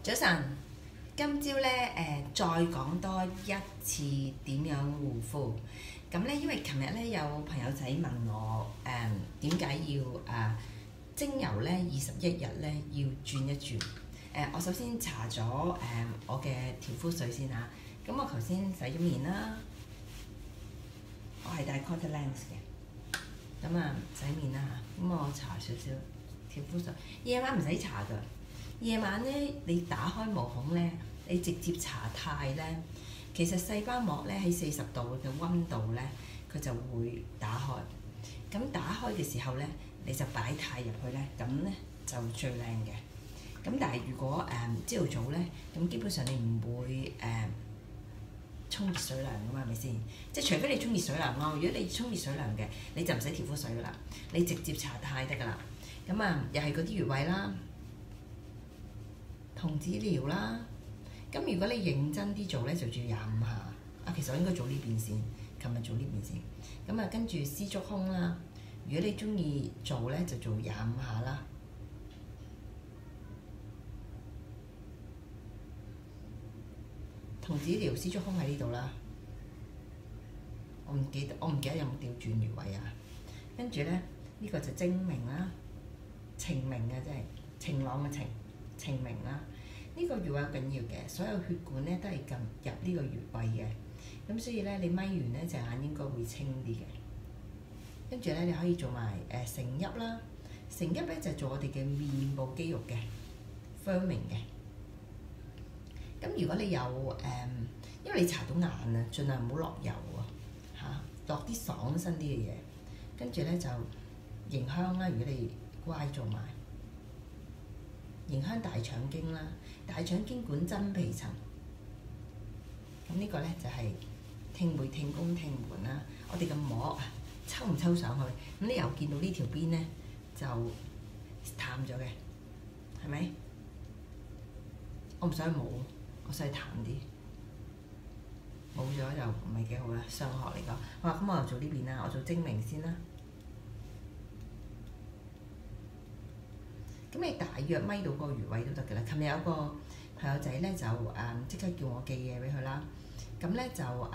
早晨，今朝咧再講多一次點樣護膚。咁咧，因為琴日咧有朋友仔問我點解要精油咧21日咧要轉一轉。我首先搽咗我嘅調膚水先嚇。咁我頭先洗咗面啦，我係戴 Contact Lens 嘅。咁洗面啦嚇，咁我搽少少調膚水。夜晚唔使搽㗎。夜晚咧，你打開毛孔咧，你直接搽肽咧，其實細胞膜咧喺40度嘅溫度咧，佢就會打開。咁打開嘅時候咧，你就擺肽入去咧，咁咧就最靚嘅。咁但係如果朝頭早咧，咁基本上你唔會沖熱水涼噶嘛，係咪先？即係除非你沖熱水涼咯。如果你沖熱水涼嘅，你就唔使調膚水噶啦，你直接搽肽得噶啦。咁又係嗰啲穴位啦。童子療啦，咁如果你認真啲做咧，就做25下。其實我應該做呢邊先，琴日做呢邊先。咁跟住絲竹空啦。如果你中意做咧，就做25下啦。童子療絲竹空喺呢度啦。我唔記得有冇調轉穴位啊。跟住咧，呢個就精明啦，晴明嘅即係晴朗嘅晴明啦。呢個穴位好緊要嘅，所有血管咧都係撳入呢個穴位嘅，咁所以咧你咪完咧隻眼應該會清啲嘅。跟住咧你可以做埋承泣啦，承泣咧就做我哋嘅面部肌肉嘅 firming 嘅。咁如果你有因為你搽到眼啊，盡量唔好落油落啲爽身啲嘅嘢。跟住咧就迎香啦，如果你乖做埋。迎香大腸經啦，大腸經管真皮層。咁呢個咧就係聽梅、聽宮、聽門啦。我哋嘅膜抽唔抽上去？咁你又見到呢條邊咧就淡咗嘅，係咪？我唔想冇，我想淡啲。冇咗就唔係幾好啦，雙學嚟講。好啦，咁我又做呢邊啦，我做精明先啦。咁你大約咪到個穴位都得嘅啦。琴日有個朋友仔咧就即刻叫我寄嘢俾佢啦。咁咧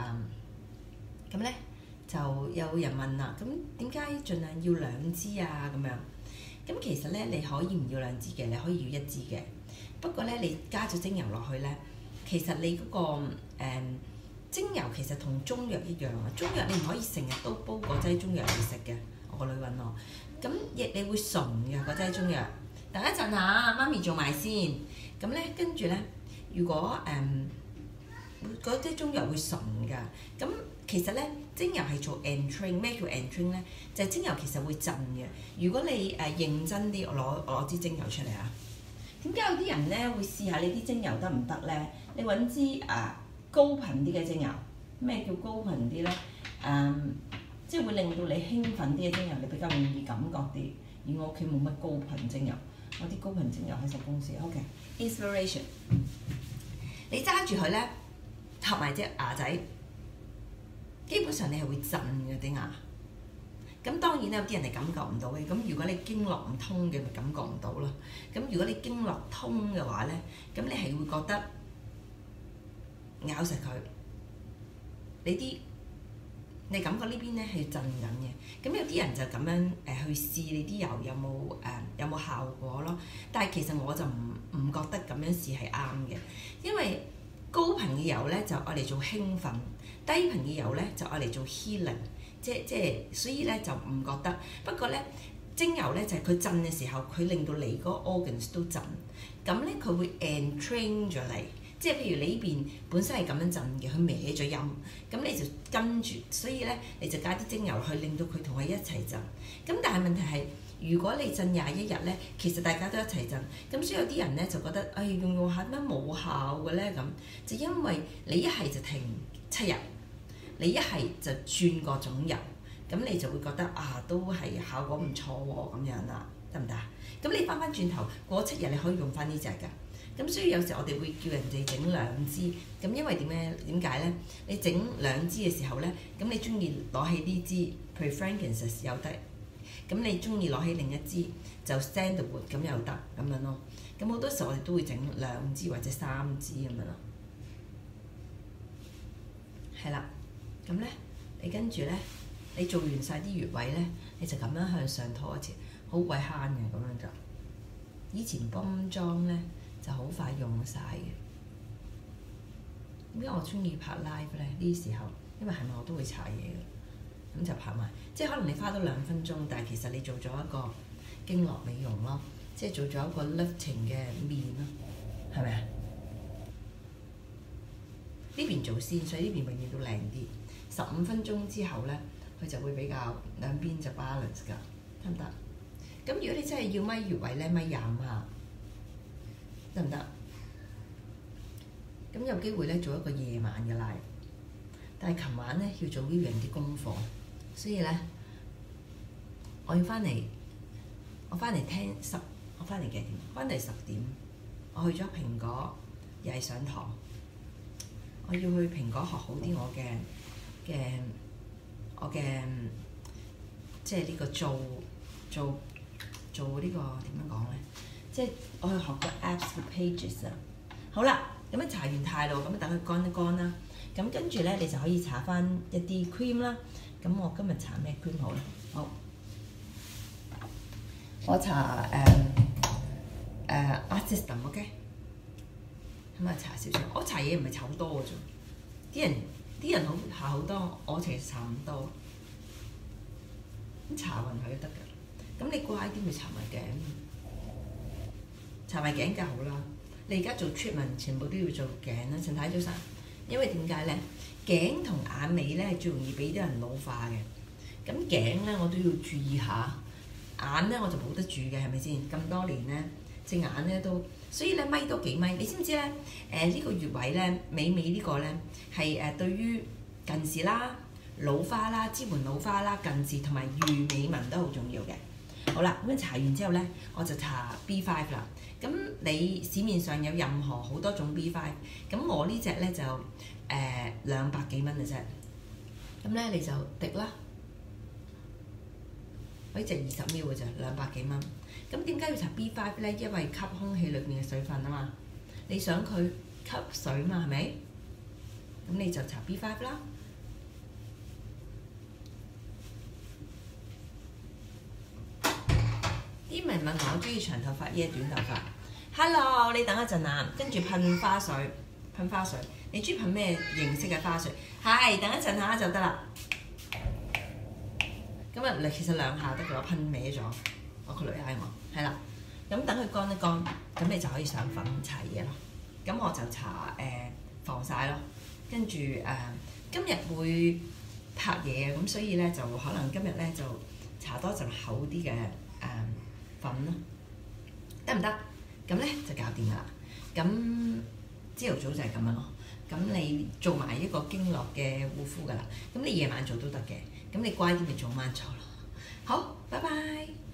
就有人問啦，咁點解盡量要2支啊？咁樣咁其實咧你可以唔要2支嘅，你可以要1支嘅。不過咧你加咗精油落去咧，其實你嗰個精油其實同中藥一樣啊。中藥你唔可以成日都煲嗰劑中藥嚟食嘅。我個女揾我，咁亦你會純嘅嗰劑中藥。等一陣嚇，媽咪做埋先。咁咧，跟住咧，如果嗰啲中藥會純㗎。咁其實咧，精油係做 entering。咩叫 entering 咧？就係精油其實會震嘅。如果你認真啲，我攞支精油出嚟啊。點解有啲人咧會試下你啲精油得唔得咧？你揾支高頻啲嘅精油。咩叫高頻啲咧？即係會令到你興奮啲嘅精油，你比較容易感覺啲。而我屋企冇乜高頻精油。我啲高頻精油喺實公司 ，OK。Inspiration， 你揸住佢咧，合埋隻牙仔，基本上你係會震嘅啲牙。咁當然有啲人係感覺唔到嘅。咁如果你經絡唔通嘅，咪感覺唔到咯。咁如果你經絡通嘅話咧，咁你係會覺得咬實佢，你感覺呢邊咧係震緊嘅。咁有啲人就咁樣去試你啲油有冇效果咯。但係其實我就唔覺得咁樣試係啱嘅，因為高頻嘅油咧就愛嚟做興奮，低頻嘅油咧就愛嚟做 healing， 即係所以咧就唔覺得。不過咧精油咧就係佢震嘅時候，佢令到你嗰個 organs 都震，咁咧佢會 entrain 咗你。即係譬如你呢邊本身係咁樣震嘅，佢歪咗音，咁你就跟住，所以咧你就加啲精油去令到佢同佢一齊震。咁但係問題係，如果你震21日咧，其實大家都一齊震，咁所以有啲人咧就覺得，用下乜冇效嘅咧咁，就因為你一係就停7日，你一係就轉個種油，咁你就會覺得都係效果唔錯喎咁樣啦，得唔得啊？咁你翻轉頭過7日你可以用翻呢隻㗎。咁所以有時我哋會叫人哋整2支，咁因為點解咧？你整2支嘅時候咧，咁你中意攞起呢支，譬如 frankincense 有得，咁你中意攞起另一支就 sandalwood 咁又得咁樣咯。 咁好多時候我哋都會整2支或者3支咁樣咯。係啦，咁咧你跟住咧，你做完晒啲穴位咧，你就咁樣向上拖一次，好鬼慳嘅咁樣就。以前泵裝咧就好快用晒嘅。點解我中意拍 live 咧？呢時候，因為係咪我都會搽嘢嘅，咁就拍埋。即係可能你花多2分鐘，但係其實你做咗一個經絡美容咯，即係做咗一個 lifting 嘅面咯，係咪啊？呢邊做先，所以呢邊永遠都靚啲。15分鐘之後咧，佢就會比較兩邊就 balance 㗎，得唔得？咁如果你真係要咪穴位咧，咪25下，得唔得？咁有機會咧做一個夜晚嘅 live，但係琴晚咧要做 Vivian 啲功課，所以咧我要翻嚟，我翻嚟聽我翻嚟幾點？翻嚟10點，我去咗蘋果，又係上堂。我要去蘋果學好啲我嘅即係呢個做呢個點樣講咧？即係我去學個 Apps 嘅 Pages 啊。好啦，咁樣搽完太露，咁等佢乾一乾啦。咁跟住咧，你就可以搽翻一啲 cream 啦。咁我今日搽咩 cream 好咧？好，我搽Art System OK。咁啊搽少少，我搽嘢唔係搽好多嘅啫。啲人好搽好多，我其實搽唔多。咁搽勻佢就得㗎。咁你乖啲咪搽埋頸，搽埋頸就好啦。你而家做 treatment 全部都要做頸啦，陳太早晨。因為點解咧？頸同眼尾咧係最容易俾啲人老化嘅。咁頸咧我都要注意下，眼咧我就冇得住嘅，係咪先？咁多年咧，隻眼咧都，所以咧咪多幾咪。你知唔知咧？呢個穴位咧，尾呢個咧係對於近視啦、老花啦、支援老花啦、近視同埋魚尾紋都好重要嘅。好啦，咁樣搽完之後咧，我就搽 B5 啦。咁你市面上有任何好多種 B5，咁我呢隻咧就200幾蚊嘅啫。咁咧你就滴啦，呢隻20 ml 嘅啫，200幾蚊。咁點解要搽 B5 咧？因為吸空氣裏邊嘅水分啊嘛。你想佢吸水嘛，係咪？咁你就搽 B5 啦。啲人問我中意長頭髮嘢短頭髮 ？Hello， 你等一陣啊，跟住噴花水，噴花水。你中意噴咩形式嘅花水？係，等一陣下就得啦。咁啊，其實2下得嘅，我噴歪咗，我個女嗌我，係啦。咁等佢乾一乾，咁你就可以上粉搽嘢咯。咁我就搽防曬咯，跟住今日會拍嘢，咁所以咧就可能今日咧就搽多陣厚啲嘅粉咯，得唔得？咁咧就搞掂啦。咁朝頭早就係咁樣咯。咁你做埋一個經絡嘅護膚㗎啦。咁你夜晚做都得嘅。咁你乖啲咪早晚做咯。好，拜拜。